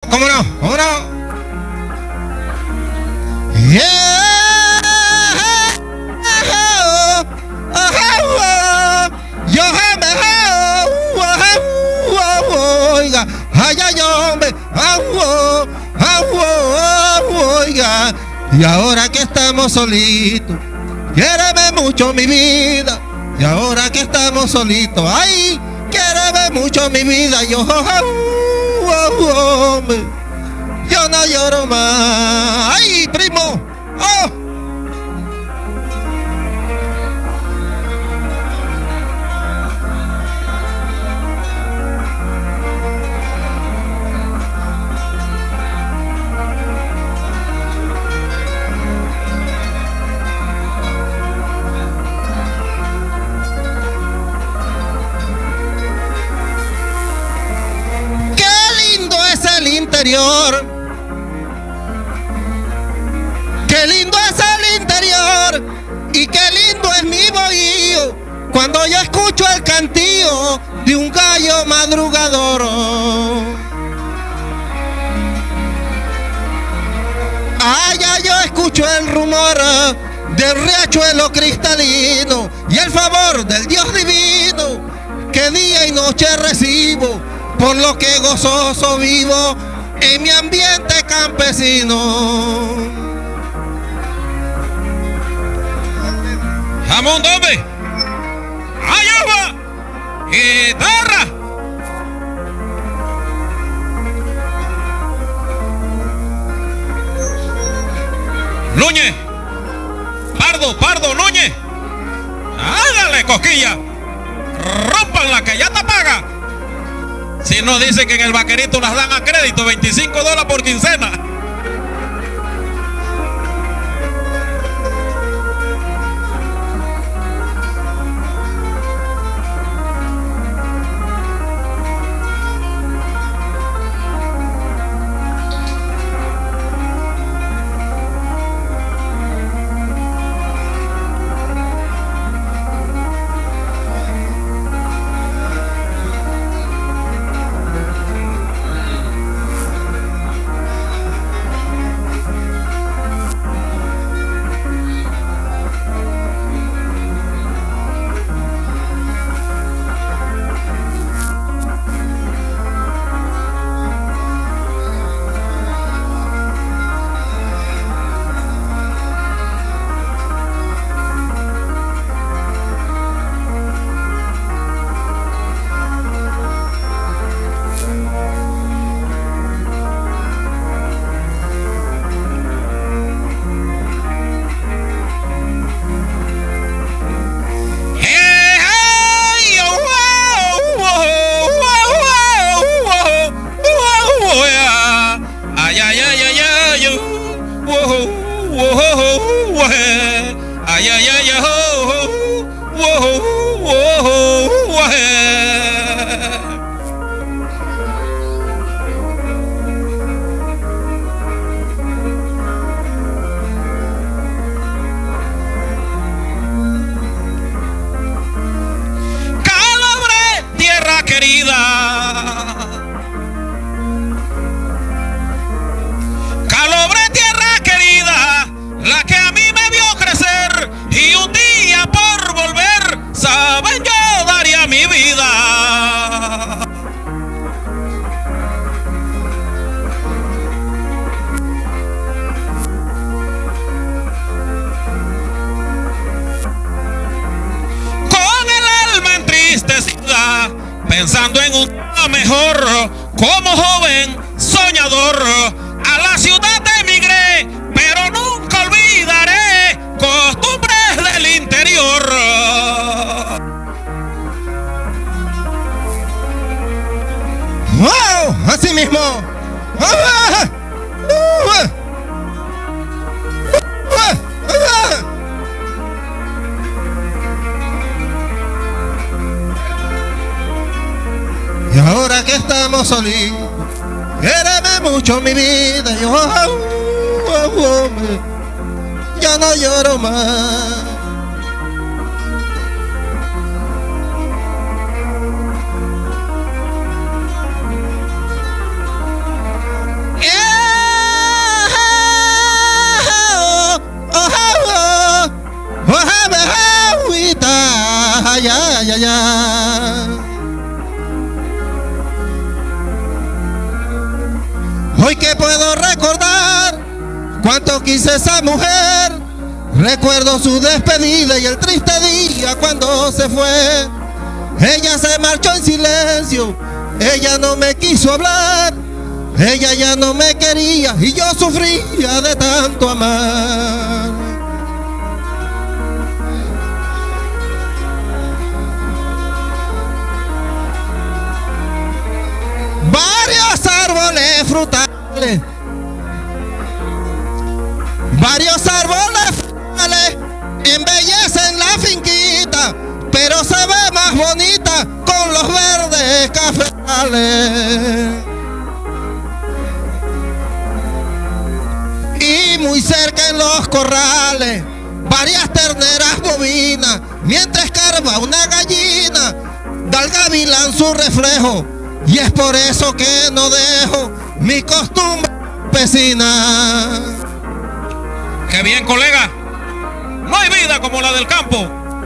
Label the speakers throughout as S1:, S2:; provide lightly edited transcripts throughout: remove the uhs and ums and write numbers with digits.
S1: ¿Cómo no? ¿Cómo no? Oiga, ay, ay, hombre, oiga, y ahora que estamos solitos, quiéreme mucho mi vida, y ahora que estamos solitos, ay, quiéreme mucho mi vida, yo, hombre, yo no lloro más, ay, primo, oh. Interior, qué lindo es el interior y qué lindo es mi bohío cuando yo escucho el cantío de un gallo madrugador. Allá yo escucho el rumor del riachuelo cristalino y el favor del Dios divino que día y noche recibo, por lo que gozoso vivo en mi ambiente campesino.
S2: Jamón doble, allá va, guitarra. Núñez, Pardo, Núñez, hágale cosquilla, rompan la que ya te paga. Si no dice que en el vaquerito las dan a crédito, $25 por quincena. Pensando en un día mejor, como joven soñador, a la ciudad emigré, pero nunca olvidaré costumbres del interior.
S1: ¡Wow! Así mismo. Y ahora que estamos solitos, quiéreme mucho mi vida, yo, ya no lloro más. que puedo recordar cuánto quise esa mujer. Recuerdo su despedida y el triste día cuando se fue. Ella se marchó en silencio, ella no me quiso hablar. Ella ya no me quería y yo sufría de tanto amar. Varios árboles frutales, varios árboles frutales embellecen la finquita, pero se ve más bonita con los verdes cafetales. Y muy cerca en los corrales, varias terneras bovinas, mientras escarba una gallina, da al gavilán su reflejo. Y es por eso que no dejo mi costumbre campesina.
S2: ¡Qué bien, colega! No hay vida como la del campo.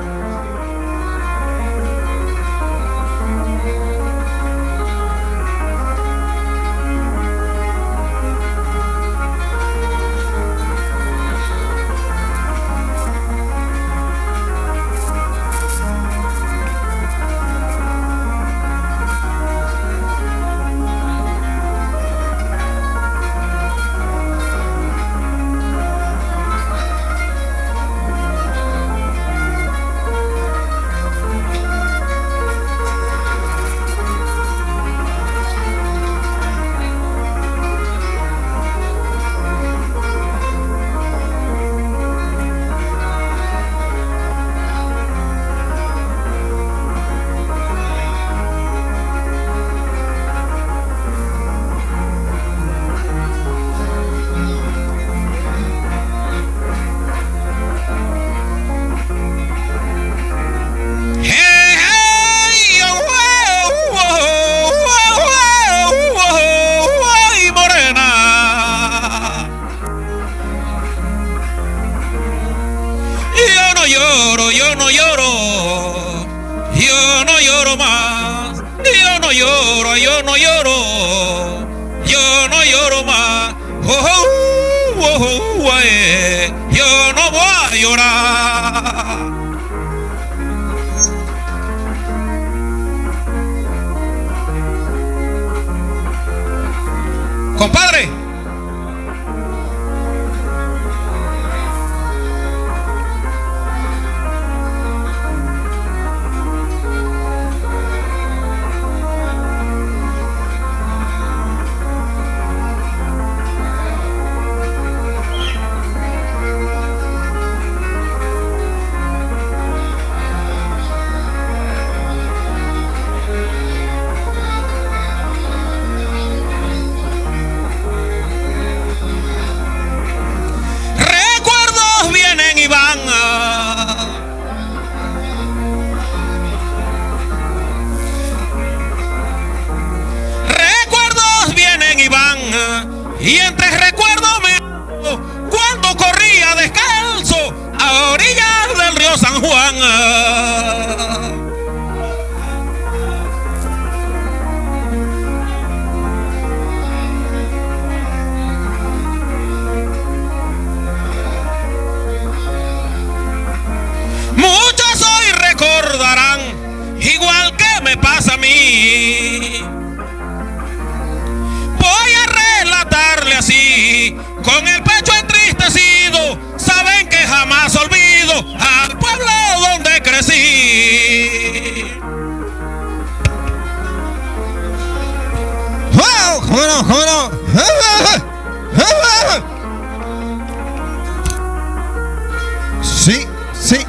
S2: Yo no voy a llorar. Compadre, y entre recuerdos me cuando corría descalzo a orillas del río San Juan. Muchos hoy recordarán, igual que me pasa a mí. Voy a relatarle así, con el pecho entristecido. Saben que jamás olvido al pueblo donde crecí.
S1: ¡Wow! ¡Juro, juro! Sí, sí.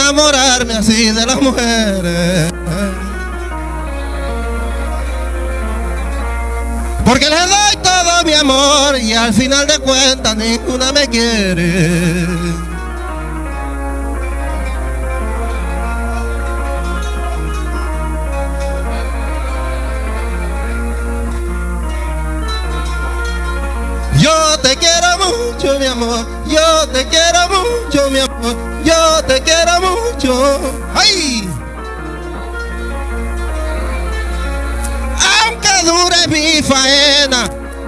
S1: enamorarme así de las mujeres. Porque les doy todo mi amor y al final de cuentas ninguna me quiere. Yo te quiero mucho, mi amor. Yo te quiero mucho, mi amor. Yo te quiero mucho. ¡Ay! Aunque dure mi faena,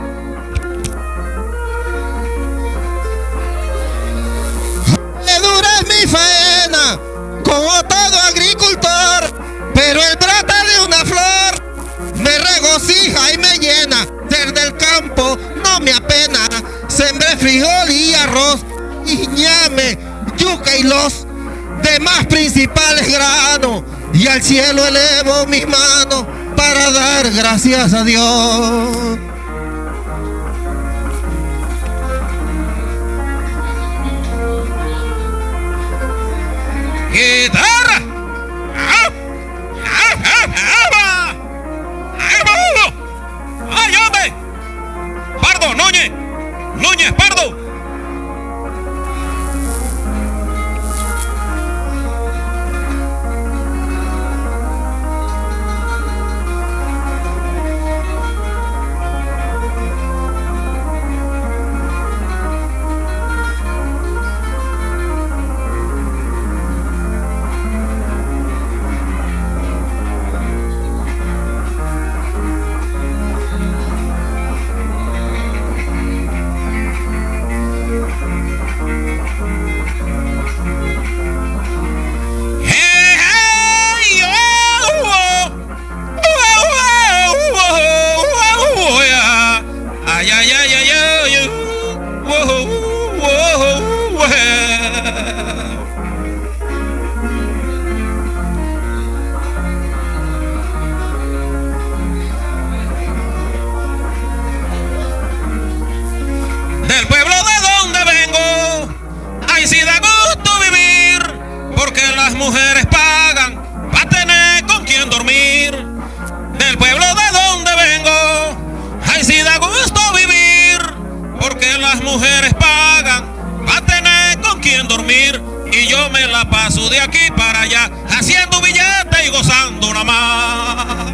S1: aunque dure mi faena, como todo agricultor, pero el brote de una flor me regocija y me llena. Desde el campo no me apena, sembré frijol y arroz, y ñame, yuca y los demás principales granos, y al cielo elevo mis manos para dar gracias a Dios.
S2: ¡Guitarra! ¡Ay, hombre! ¡Pardo, Núñez! ¡Núñez, Pardo! Del pueblo de donde vengo, ay sí da gusto vivir, porque las mujeres pagan para tener con quien dormir. Del pueblo de donde vengo, ay sí da gusto vivir, porque las mujeres pagan para tener con quien dormir. Y yo me la paso de aquí para allá, haciendo billetes y gozando nada más.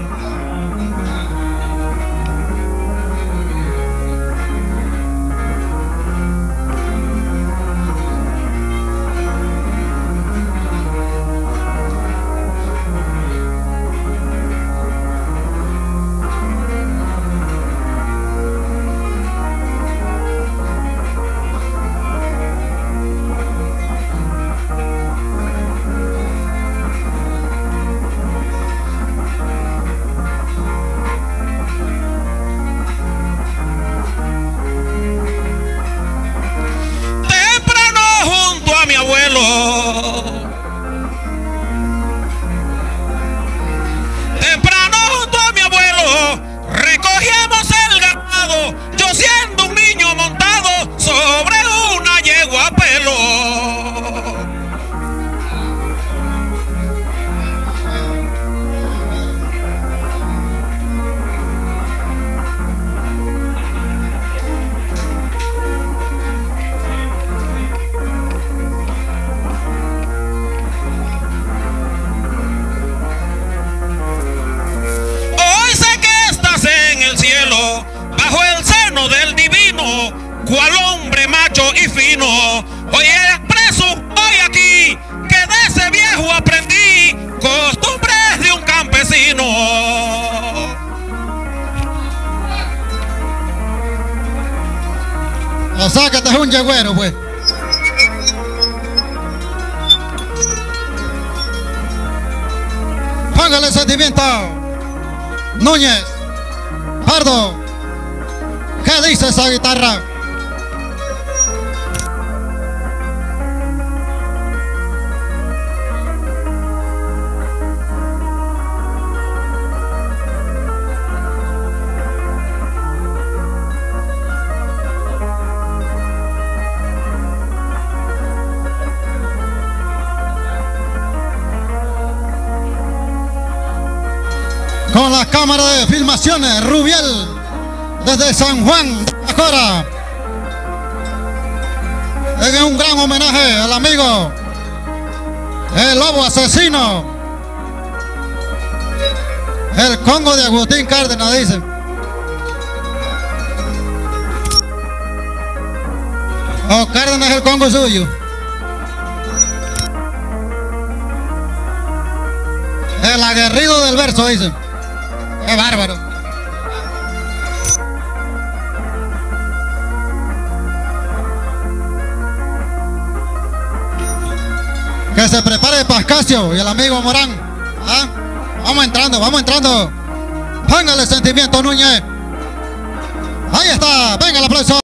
S2: Temprano junto a mi abuelo recogíamos el ganado, yo siendo un niño montado sobre una yegua a pelo. Bajo el seno del divino, cual hombre macho y fino, hoy expreso hoy aquí, que de ese viejo aprendí costumbres de un campesino.
S3: O sea que este es un yegüero, pues. Póngale sentimiento. Núñez, Pardo, ¿qué dice esa guitarra? la cámara de filmaciones Rubiel desde San Juan de Cora. En un gran homenaje al amigo el Lobo Asesino, el Congo de Agustín Cárdenas, dice. Oh, Cárdenas es el Congo suyo. El aguerrido del verso, dice. ¡Qué bárbaro! Que se prepare Pascasio y el amigo Morán. ¿Ah? Vamos entrando, vamos entrando. Póngale sentimiento, Núñez. Ahí está, venga el aplauso.